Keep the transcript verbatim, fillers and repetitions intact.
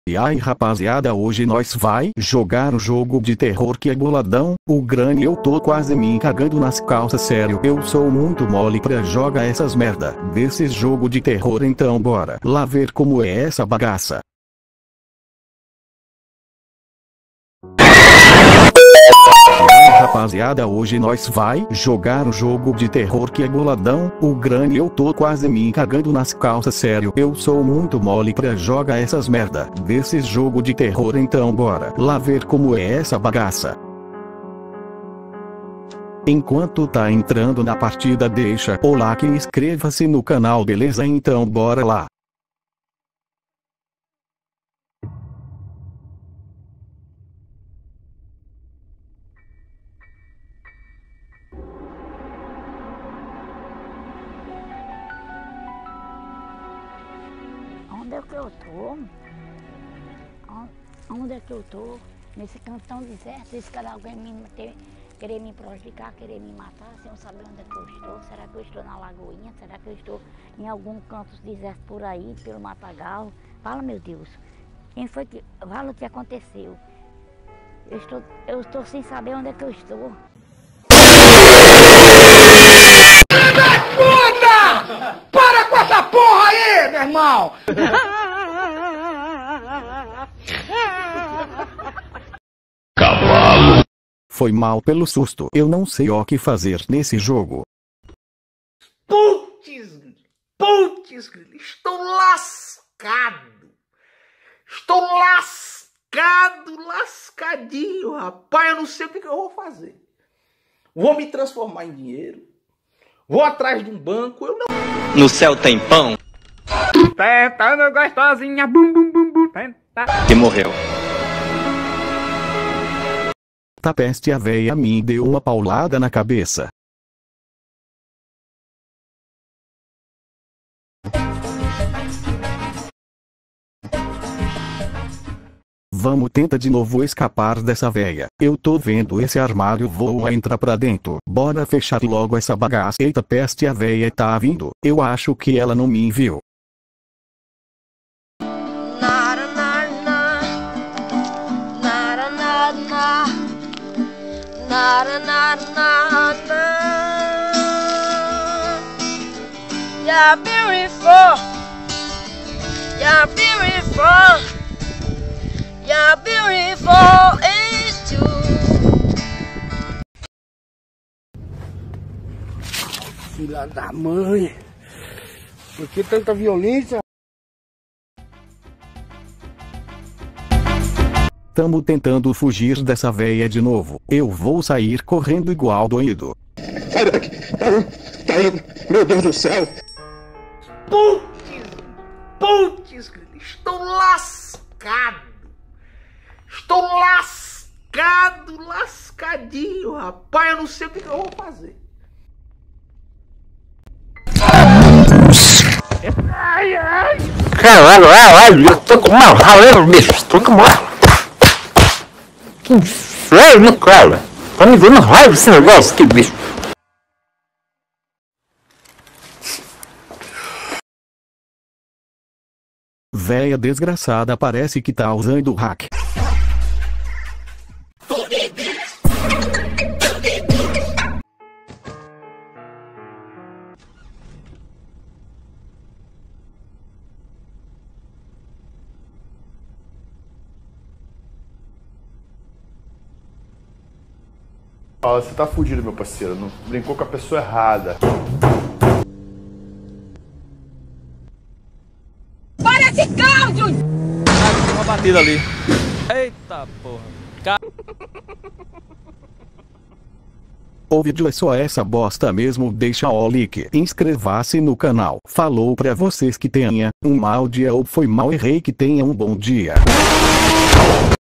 E aí rapaziada, hoje nós vai jogar o jogo de terror que é boladão. O grande, eu tô quase me cagando nas calças, sério, eu sou muito mole pra jogar essas merda desses jogo de terror, então bora lá ver como é essa bagaça. Rapaziada, hoje nós vai jogar o jogo de terror que é boladão. O grande, eu tô quase me cagando nas calças, sério, eu sou muito mole pra jogar essas merda desses jogo de terror, então bora lá ver como é essa bagaça. Enquanto tá entrando na partida, deixa o like e inscreva-se no canal, beleza? Então bora lá. Onde é que eu tô? Onde é que eu tô? Nesse cantão deserto, esse cara alguém me ter, querer me prejudicar, querer me matar, sem eu saber onde é que eu estou. Será que eu estou na Lagoinha? Será que eu estou em algum canto deserto por aí, pelo Matagal? Fala, meu Deus. Quem foi que... Fala o que aconteceu. Eu estou, eu estou sem saber onde é que eu estou. Puta! Para com essa porra aí, meu irmão! Cavalo. Foi mal pelo susto. Eu não sei o que fazer nesse jogo. Putz, putz, estou lascado. Estou lascado, lascadinho, rapaz. Eu não sei o que eu vou fazer. Vou me transformar em dinheiro. Vou atrás de um banco. Eu não... No céu tem pão. Tentando gostosinha, bum bum bum bum, tenta. E morreu. Tá peste, a véia me deu uma paulada na cabeça. Vamos tentar de novo escapar dessa véia. Eu tô vendo esse armário, vou entrar pra dentro. Bora fechar logo essa bagaça. Eita peste, a véia tá vindo. Eu acho que ela não me viu. You're beautiful. You're beautiful. You're beautiful, it's true. Filha da mãe. Por que tanta violência? Tamo tentando fugir dessa véia de novo. Eu vou sair correndo igual doido. Sai daqui! Tá indo! Meu Deus do céu! Putz! Putz! Estou lascado! Estou lascado, lascadinho, rapaz. Eu não sei o que eu vou fazer. Ai, ai! Caralho, caralho, eu tô com uma raiva, bicho. Tô com uma... Que inferno, cara. Tá me dando raiva esse negócio aqui, bicho. Véia desgraçada, parece que tá usando o hack. Fala, você tá fudido, meu parceiro. Não brincou com a pessoa errada. Para esse carro! Ah, tem uma batida ali. Eita porra. Ca... O vídeo é só essa bosta mesmo, deixa o like, inscreva-se no canal. Falou pra vocês que tenha um mau dia ou foi mal, errei, que tenha um bom dia.